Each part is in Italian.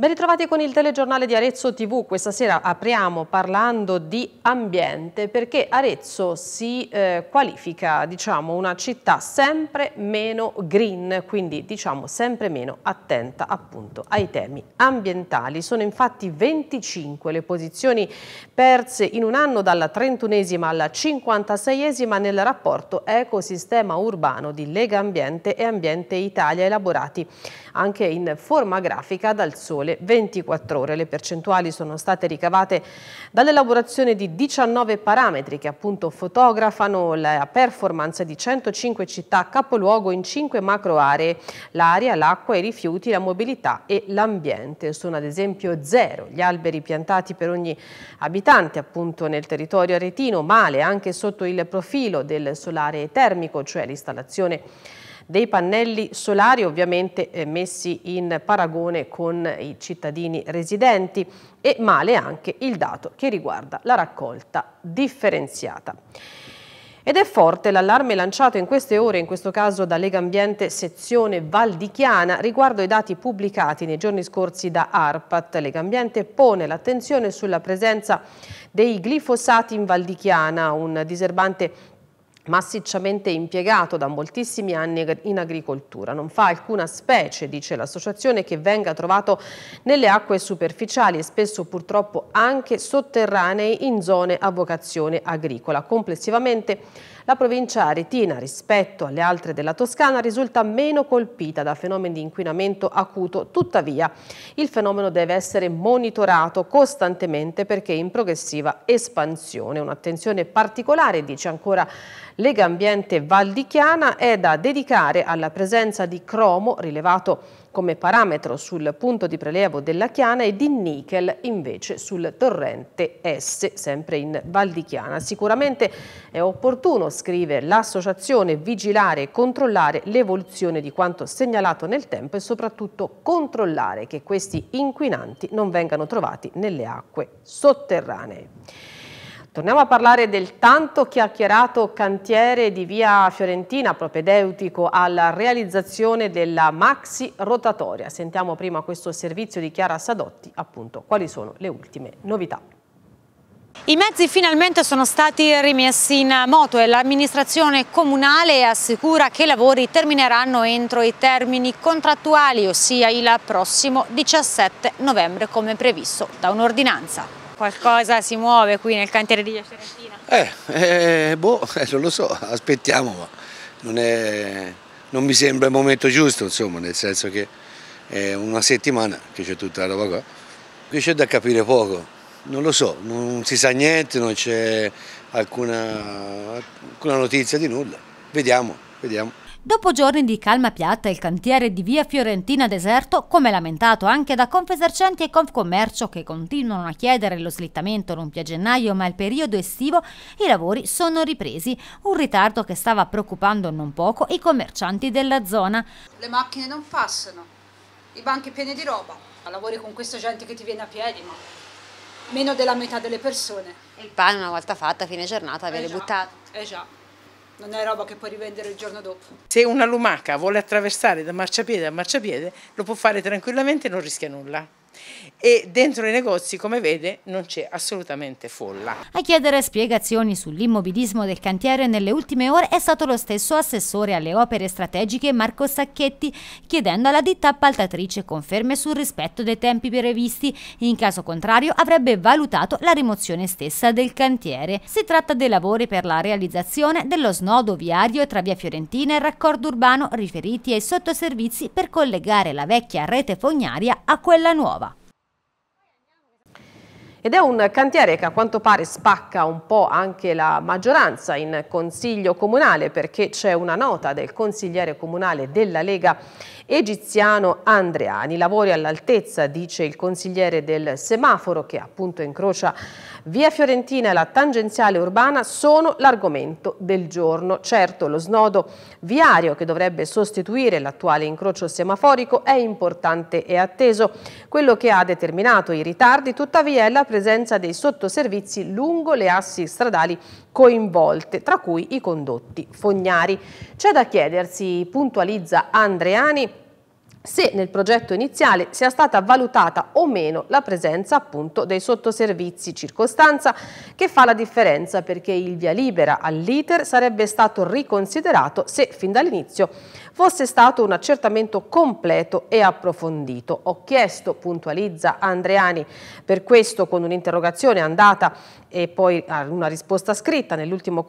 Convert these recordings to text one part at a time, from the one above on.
Ben ritrovati con il telegiornale di Arezzo TV. Questa sera apriamo parlando di ambiente perché Arezzo si qualifica, una città sempre meno green, quindi sempre meno attenta appunto ai temi ambientali. Sono infatti 25 le posizioni perse in un anno dalla 31esima alla 56esima nel rapporto Ecosistema Urbano di Lega Ambiente e Ambiente Italia, elaborati anche in forma grafica dal Sole 24 Ore. Le percentuali sono state ricavate dall'elaborazione di 19 parametri che appunto fotografano la performance di 105 città capoluogo in 5 macro aree: l'aria, l'acqua, i rifiuti, la mobilità e l'ambiente. Sono ad esempio 0 gli alberi piantati per ogni abitante appunto nel territorio aretino, male anche sotto il profilo del solare termico, cioè l'installazione dei pannelli solari ovviamente messi in paragone con i cittadini residenti, e male anche il dato che riguarda la raccolta differenziata. Ed è forte l'allarme lanciato in queste ore, in questo caso da Lega Ambiente sezione Val di Chiana, riguardo ai dati pubblicati nei giorni scorsi da ARPAT. Lega Ambiente pone l'attenzione sulla presenza dei glifosati in Val di Chiana, un diserbante massicciamente impiegato da moltissimi anni in agricoltura. Non fa alcuna specie, dice l'associazione, che venga trovato nelle acque superficiali e spesso purtroppo anche sotterranee in zone a vocazione agricola. Complessivamente la provincia aretina rispetto alle altre della Toscana risulta meno colpita da fenomeni di inquinamento acuto. Tuttavia il fenomeno deve essere monitorato costantemente perché è in progressiva espansione. Un'attenzione particolare, dice ancora Lega Ambiente Val di Chiana, è da dedicare alla presenza di cromo rilevato come parametro sul punto di prelievo della Chiana e di nickel invece sul torrente S, sempre in Val di Chiana. Sicuramente è opportuno, scrive l'associazione, vigilare e controllare l'evoluzione di quanto segnalato nel tempo e soprattutto controllare che questi inquinanti non vengano trovati nelle acque sotterranee. Torniamo a parlare del tanto chiacchierato cantiere di via Fiorentina, propedeutico alla realizzazione della maxi rotatoria. Sentiamo prima questo servizio di Chiara Sadotti, appunto, quali sono le ultime novità. I mezzi finalmente sono stati rimessi in moto e l'amministrazione comunale assicura che i lavori termineranno entro i termini contrattuali, ossia il prossimo 17 novembre come previsto da un'ordinanza. Qualcosa si muove qui nel cantiere di via Fiorentina? Non lo so, aspettiamo, ma non mi sembra il momento giusto, insomma, nel senso che è una settimana che c'è tutta la roba qua. Qui c'è da capire poco, non lo so, non si sa niente, non c'è alcuna notizia di nulla. Vediamo. Dopo giorni di calma piatta, il cantiere di via Fiorentina deserto, come lamentato anche da Confesercenti e Confcommercio, che continuano a chiedere lo slittamento non più a gennaio ma al periodo estivo, i lavori sono ripresi. Un ritardo che stava preoccupando non poco i commercianti della zona. Le macchine non passano, i banchi pieni di roba. Lavori con questa gente che ti viene a piedi, ma meno della metà delle persone. Il pane una volta fatta, a fine giornata, viene buttato. Già. Non è roba che puoi rivendere il giorno dopo. Se una lumaca vuole attraversare da marciapiede a marciapiede, lo può fare tranquillamente e non rischia nulla. E dentro i negozi, come vede, non c'è assolutamente folla. A chiedere spiegazioni sull'immobilismo del cantiere nelle ultime ore è stato lo stesso assessore alle opere strategiche Marco Sacchetti, chiedendo alla ditta appaltatrice conferme sul rispetto dei tempi previsti. In caso contrario avrebbe valutato la rimozione stessa del cantiere. Si tratta dei lavori per la realizzazione dello snodo viario tra via Fiorentina e il raccordo urbano, riferiti ai sottoservizi per collegare la vecchia rete fognaria a quella nuova. Ed è un cantiere che a quanto pare spacca un po' anche la maggioranza in Consiglio Comunale, perché c'è una nota del consigliere comunale della Lega Egiziano Andreani. Lavori all'altezza, dice il consigliere, del semaforo che appunto incrocia via Fiorentina e la tangenziale urbana sono l'argomento del giorno. Certo, lo snodo viario che dovrebbe sostituire l'attuale incrocio semaforico è importante e atteso. Quello che ha determinato i ritardi, tuttavia, è la presenza dei sottoservizi lungo le assi stradali coinvolte, tra cui i condotti fognari. C'è da chiedersi, puntualizza Andreani, se nel progetto iniziale sia stata valutata o meno la presenza appunto dei sottoservizi, circostanza che fa la differenza perché il via libera all'iter sarebbe stato riconsiderato se fin dall'inizio fosse stato un accertamento completo e approfondito. Ho chiesto, puntualizza Andreani, per questo con un'interrogazione andata e poi una risposta scritta nell'ultimo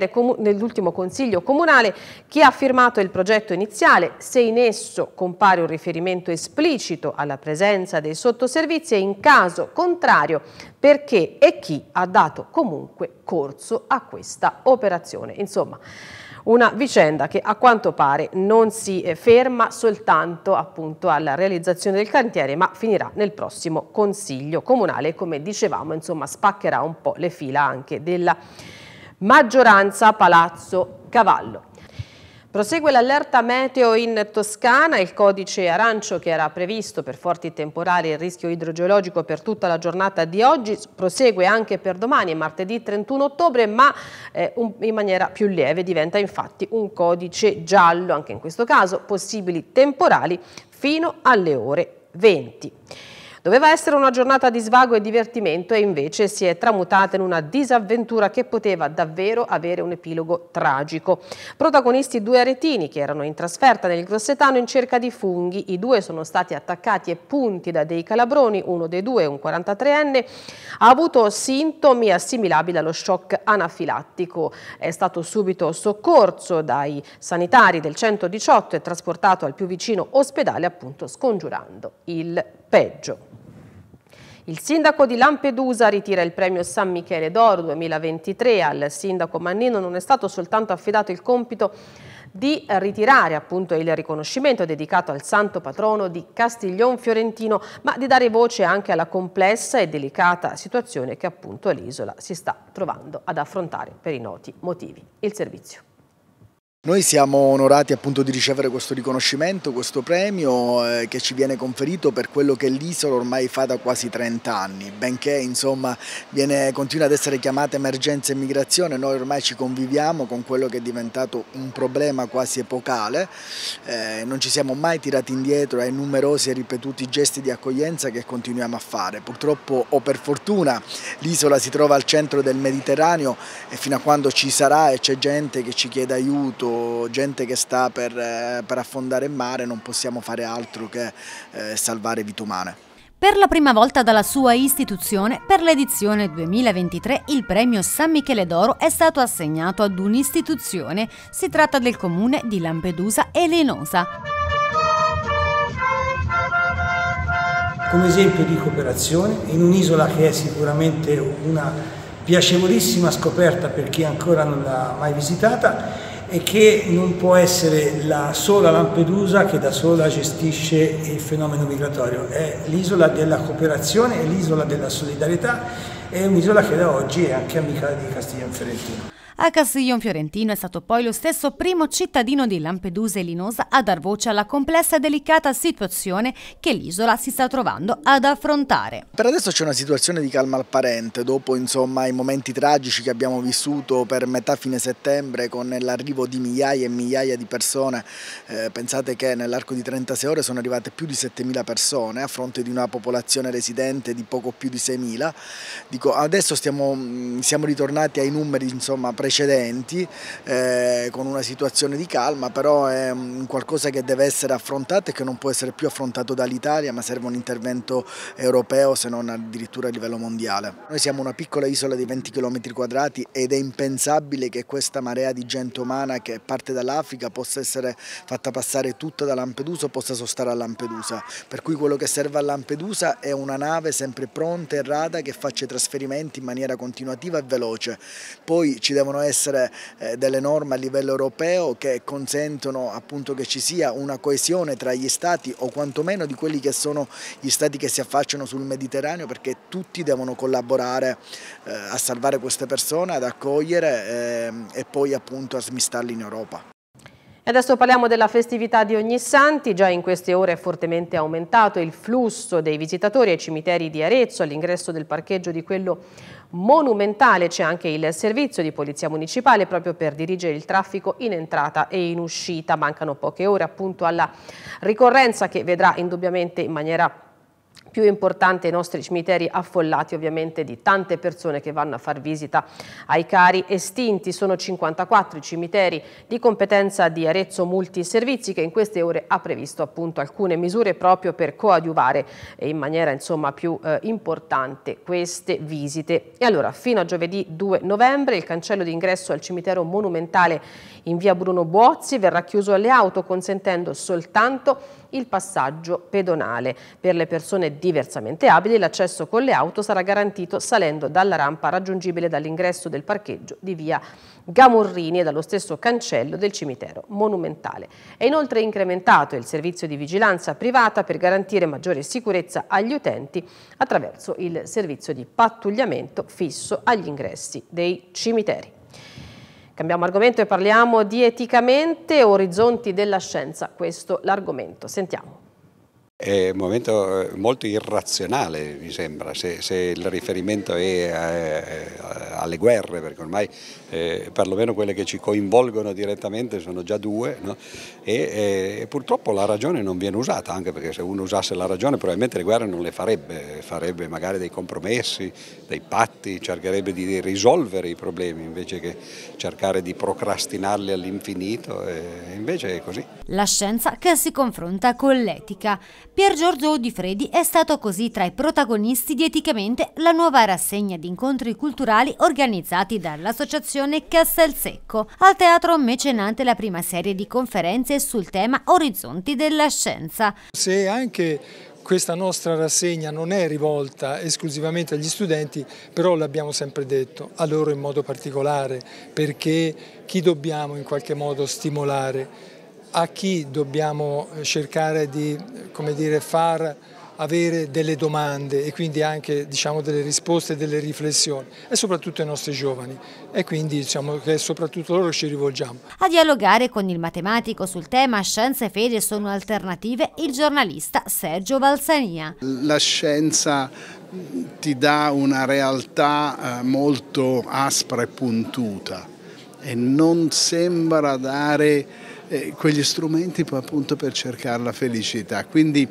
consiglio comunale, chi ha firmato il progetto iniziale, se in esso compare un riferimento esplicito alla presenza dei sottoservizi e in caso contrario perché e chi ha dato comunque corso a questa operazione. Insomma, una vicenda che a quanto pare non si ferma soltanto appunto alla realizzazione del cantiere, ma finirà nel prossimo Consiglio Comunale, come dicevamo, insomma, spaccherà un po' le fila anche della maggioranza Palazzo Cavallo. Prosegue l'allerta meteo in Toscana, il codice arancio che era previsto per forti temporali e il rischio idrogeologico per tutta la giornata di oggi prosegue anche per domani, martedì 31 ottobre, ma in maniera più lieve, diventa infatti un codice giallo, anche in questo caso possibili temporali fino alle ore 20. Doveva essere una giornata di svago e divertimento e invece si è tramutata in una disavventura che poteva davvero avere un epilogo tragico. Protagonisti 2 aretini che erano in trasferta nel Grossetano in cerca di funghi. I 2 sono stati attaccati e punti da dei calabroni, uno dei 2, un 43enne, ha avuto sintomi assimilabili allo shock anafilattico. È stato subito soccorso dai sanitari del 118 e trasportato al più vicino ospedale, appunto scongiurando il peggio. Il sindaco di Lampedusa ritira il premio San Michele d'Oro 2023. Al sindaco Mannino non è stato soltanto affidato il compito di ritirare appunto il riconoscimento dedicato al santo patrono di Castiglion Fiorentino, ma di dare voce anche alla complessa e delicata situazione che appunto l'isola si sta trovando ad affrontare per i noti motivi. Il servizio. Noi siamo onorati appunto di ricevere questo riconoscimento, questo premio che ci viene conferito per quello che l'isola ormai fa da quasi 30 anni, benché insomma continua ad essere chiamata emergenza immigrazione, noi ormai ci conviviamo con quello che è diventato un problema quasi epocale, non ci siamo mai tirati indietro ai numerosi e ripetuti gesti di accoglienza che continuiamo a fare. Purtroppo o per fortuna l'isola si trova al centro del Mediterraneo e fino a quando ci sarà e c'è gente che ci chiede aiuto, gente che sta per affondare in mare, non possiamo fare altro che salvare vite umane. Per la prima volta dalla sua istituzione, per l'edizione 2023, il premio San Michele d'Oro è stato assegnato ad un'istituzione. Si tratta del comune di Lampedusa e Linosa. Come esempio di cooperazione in un'isola che è sicuramente una piacevolissima scoperta per chi ancora non l'ha mai visitata, e che non può essere la sola Lampedusa che da sola gestisce il fenomeno migratorio. È l'isola della cooperazione, è l'isola della solidarietà, è un'isola che da oggi è anche amica di Castiglion Fiorentino. A Castiglion Fiorentino è stato poi lo stesso primo cittadino di Lampedusa e Linosa a dar voce alla complessa e delicata situazione che l'isola si sta trovando ad affrontare. Per adesso c'è una situazione di calma apparente, dopo insomma i momenti tragici che abbiamo vissuto per metà fine settembre con l'arrivo di migliaia e migliaia di persone. Pensate che nell'arco di 36 ore sono arrivate più di 7.000 persone a fronte di una popolazione residente di poco più di 6.000. Dico, adesso siamo ritornati ai numeri insomma precedenti, con una situazione di calma, però è qualcosa che deve essere affrontato e che non può essere più affrontato dall'Italia, ma serve un intervento europeo, se non addirittura a livello mondiale. Noi siamo una piccola isola di 20 km quadrati ed è impensabile che questa marea di gente umana che parte dall'Africa possa essere fatta passare tutta da Lampedusa o possa sostare a Lampedusa. Per cui quello che serve a Lampedusa è una nave sempre pronta e rada che faccia i trasferimenti in maniera continuativa e veloce. Poi ci devono essere delle norme a livello europeo che consentono appunto che ci sia una coesione tra gli stati o quantomeno di quelli che sono gli stati che si affacciano sul Mediterraneo, perché tutti devono collaborare a salvare queste persone, ad accogliere e poi appunto a smistarli in Europa. Adesso parliamo della festività di Ognissanti. Già in queste ore è fortemente aumentato il flusso dei visitatori ai cimiteri di Arezzo all'ingresso del parcheggio di quello monumentale. C'è anche il servizio di polizia municipale proprio per dirigere il traffico in entrata e in uscita. Mancano poche ore appunto alla ricorrenza che vedrà indubbiamente in maniera più importante i nostri cimiteri affollati ovviamente di tante persone che vanno a far visita ai cari estinti. Sono 54 i cimiteri di competenza di Arezzo Multiservizi che in queste ore ha previsto appunto alcune misure proprio per coadiuvare in maniera più importante queste visite. E allora fino a giovedì 2 novembre il cancello d'ingresso al cimitero monumentale in via Bruno Buozzi verrà chiuso alle auto, consentendo soltanto il passaggio pedonale. Per le persone diversamente abili l'accesso con le auto sarà garantito salendo dalla rampa raggiungibile dall'ingresso del parcheggio di via Gamurrini e dallo stesso cancello del cimitero monumentale. È inoltre incrementato il servizio di vigilanza privata per garantire maggiore sicurezza agli utenti attraverso il servizio di pattugliamento fisso agli ingressi dei cimiteri. Cambiamo argomento e parliamo di eticamente orizzonti della scienza. Questo l'argomento. Sentiamo. È un momento molto irrazionale, mi sembra, se il riferimento è alle guerre, perché ormai perlomeno quelle che ci coinvolgono direttamente sono già due, no? E purtroppo la ragione non viene usata, anche perché se uno usasse la ragione probabilmente le guerre non le farebbe magari dei compromessi, dei patti, cercherebbe di risolvere i problemi invece che cercare di procrastinarli all'infinito, e invece è così. La scienza che si confronta con l'etica. Pier Giorgio Odifredi è stato così tra i protagonisti di Eticamente, la nuova rassegna di incontri culturali organizzati dall'associazione Castelsecco. Al Teatro Mecenate la prima serie di conferenze sul tema Orizzonti della scienza. Se anche questa nostra rassegna non è rivolta esclusivamente agli studenti, però l'abbiamo sempre detto, a loro in modo particolare, perché chi dobbiamo in qualche modo stimolare? A chi dobbiamo cercare di, far avere delle domande e quindi anche delle risposte e delle riflessioni, e soprattutto ai nostri giovani, e quindi che soprattutto loro ci rivolgiamo. A dialogare con il matematico sul tema Scienza e fede sono alternative il giornalista Sergio Valsania. La scienza ti dà una realtà molto aspra e puntuta e non sembra dare quegli strumenti appunto per cercare la felicità, quindi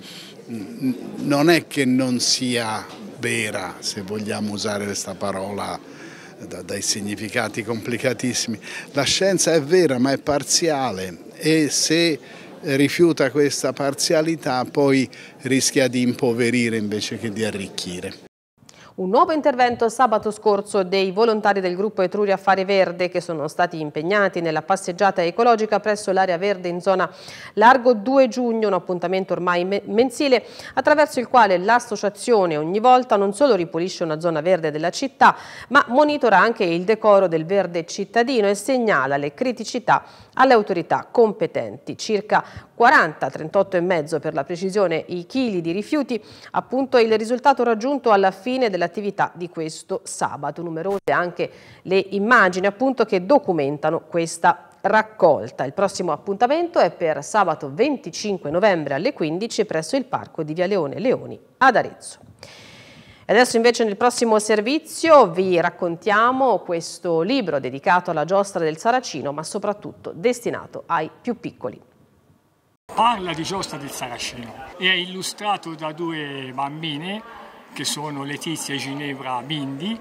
non è che non sia vera, se vogliamo usare questa parola dai significati complicatissimi. La scienza è vera ma è parziale, e se rifiuta questa parzialità poi rischia di impoverire invece che di arricchire. Un nuovo intervento sabato scorso dei volontari del gruppo Etruria Fare Verde che sono stati impegnati nella passeggiata ecologica presso l'area verde in zona Largo 2 Giugno, un appuntamento ormai mensile attraverso il quale l'associazione ogni volta non solo ripulisce una zona verde della città, ma monitora anche il decoro del verde cittadino e segnala le criticità alle autorità competenti. Circa 40, 38,5 per la precisione, i chili di rifiuti, appunto il risultato raggiunto alla fine dell'attività di questo sabato. Numerose anche le immagini appunto che documentano questa raccolta. Il prossimo appuntamento è per sabato 25 novembre alle 15 presso il parco di Via Leone Leoni ad Arezzo. E adesso invece nel prossimo servizio vi raccontiamo questo libro dedicato alla giostra del Saracino, ma soprattutto destinato ai più piccoli. Parla di giostra del Saracino e è illustrato da due bambine che sono Letizia e Ginevra Bindi,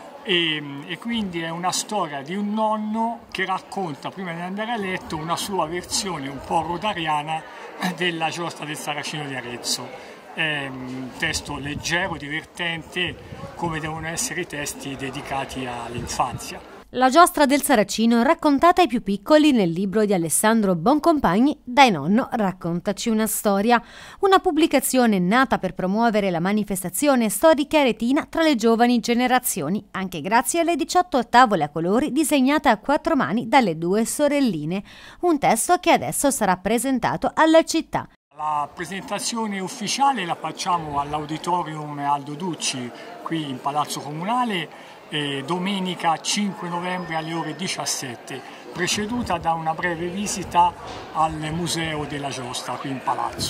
e quindi è una storia di un nonno che racconta prima di andare a letto una sua versione un po' rodariana della giostra del Saracino di Arezzo. È un testo leggero, divertente, come devono essere i testi dedicati all'infanzia. La giostra del Saracino raccontata ai più piccoli nel libro di Alessandro Boncompagni, Dai nonno, raccontaci una storia. Una pubblicazione nata per promuovere la manifestazione storica aretina tra le giovani generazioni, anche grazie alle 18 tavole a colori disegnate a 4 mani dalle due sorelline. Un testo che adesso sarà presentato alla città. La presentazione ufficiale la facciamo all'Auditorium Aldo Ducci, qui in Palazzo Comunale, domenica 5 novembre alle ore 17, preceduta da una breve visita al Museo della Giostra qui in Palazzo.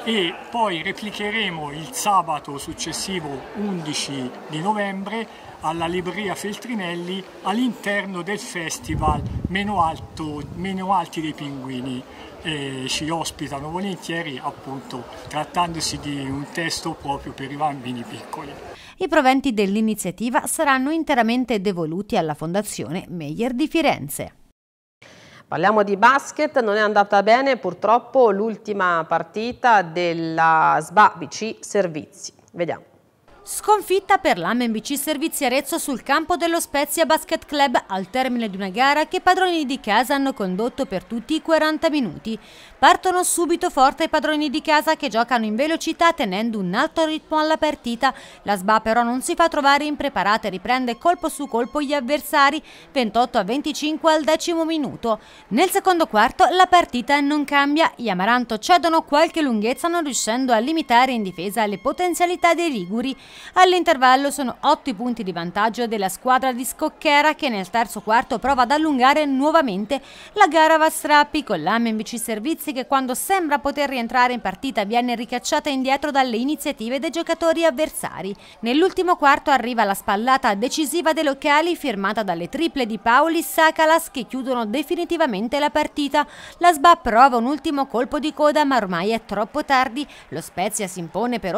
e poi replicheremo il sabato successivo 11 di novembre alla Libreria Feltrinelli all'interno del festival Meno Alti dei Pinguini. Ci ospitano volentieri, appunto, trattandosi di un testo proprio per i bambini piccoli. I proventi dell'iniziativa saranno interamente devoluti alla Fondazione Meyer di Firenze. Parliamo di basket, non è andata bene purtroppo l'ultima partita della SBA BC Servizi. Vediamo. Sconfitta per l'AMBC Servizi Arezzo sul campo dello Spezia Basket Club al termine di una gara che i padroni di casa hanno condotto per tutti i 40 minuti. Partono subito forte i padroni di casa che giocano in velocità tenendo un alto ritmo alla partita. La SBA però non si fa trovare impreparata e riprende colpo su colpo gli avversari 28-25 al 10° minuto. Nel secondo quarto la partita non cambia, gli Amaranto cedono qualche lunghezza non riuscendo a limitare in difesa le potenzialità dei liguri. All'intervallo sono 8 i punti di vantaggio della squadra di Scocchera che nel terzo quarto prova ad allungare nuovamente. La gara va a strappi con l'AMBC Servizi che quando sembra poter rientrare in partita viene ricacciata indietro dalle iniziative dei giocatori avversari. Nell'ultimo quarto arriva la spallata decisiva dei locali firmata dalle triple di Paoli Sakalas che chiudono definitivamente la partita. La SBA prova un ultimo colpo di coda ma ormai è troppo tardi. Lo Spezia si impone per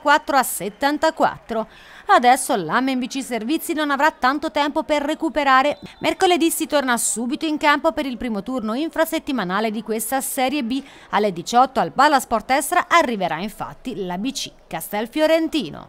84-74. Adesso l'AMBC Servizi non avrà tanto tempo per recuperare. Mercoledì si torna subito in campo per il primo turno infrasettimanale di questa Serie B. Alle 18 al Palasport Estra arriverà infatti l'ABC Castelfiorentino.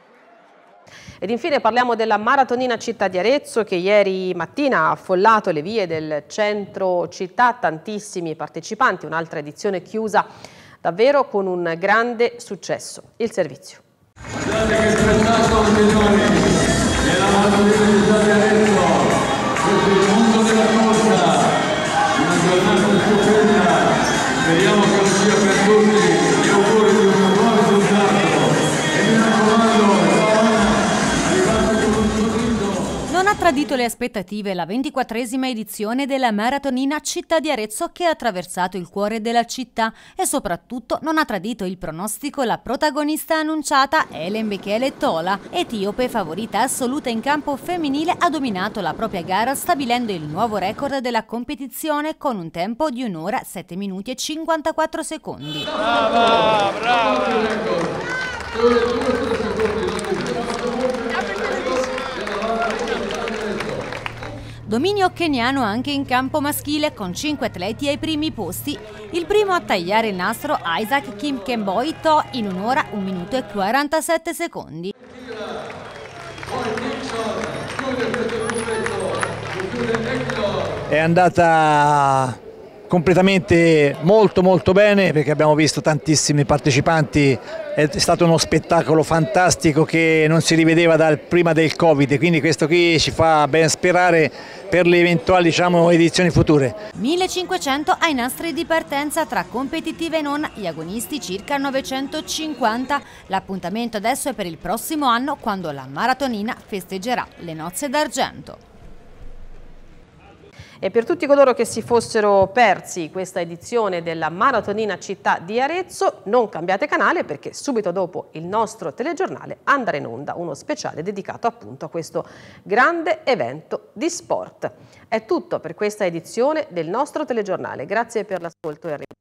Ed infine parliamo della Maratonina Città di Arezzo che ieri mattina ha affollato le vie del centro città, tantissimi partecipanti, un'altra edizione chiusa davvero con un grande successo. Il servizio. Guardate che spettacolo, signori, della Maratonina Città di Arezzo, questo è il mondo della corsa, una giornata stupenda, speriamo che lo sia per tutti, gli auguri di un buon risultato e mi raccomando, arrivate con un sorriso. Non ha tradito le aspettative la 24esima edizione della Maratonina Città di Arezzo che ha attraversato il cuore della città e soprattutto non ha tradito il pronostico la protagonista annunciata Helen Bekele Tola, etiope favorita assoluta in campo femminile, ha dominato la propria gara stabilendo il nuovo record della competizione con un tempo di 1 ora 7 minuti e 54 secondi. Brava, brava! Dominio keniano anche in campo maschile con 5 atleti ai primi posti. Il primo a tagliare il nastro Isaac Kimkemboi To in 1 ora 1 minuto e 47 secondi. È andata completamente molto bene perché abbiamo visto tantissimi partecipanti, è stato uno spettacolo fantastico che non si rivedeva prima del Covid, quindi questo qui ci fa ben sperare per le eventuali edizioni future. 1500 ai nastri di partenza tra competitive e non, gli agonisti circa 950. L'appuntamento adesso è per il prossimo anno quando la Maratonina festeggerà le nozze d'argento. E per tutti coloro che si fossero persi questa edizione della Maratonina Città di Arezzo, non cambiate canale perché subito dopo il nostro telegiornale andrà in onda uno speciale dedicato appunto a questo grande evento di sport. È tutto per questa edizione del nostro telegiornale. Grazie per l'ascolto e arrivederci.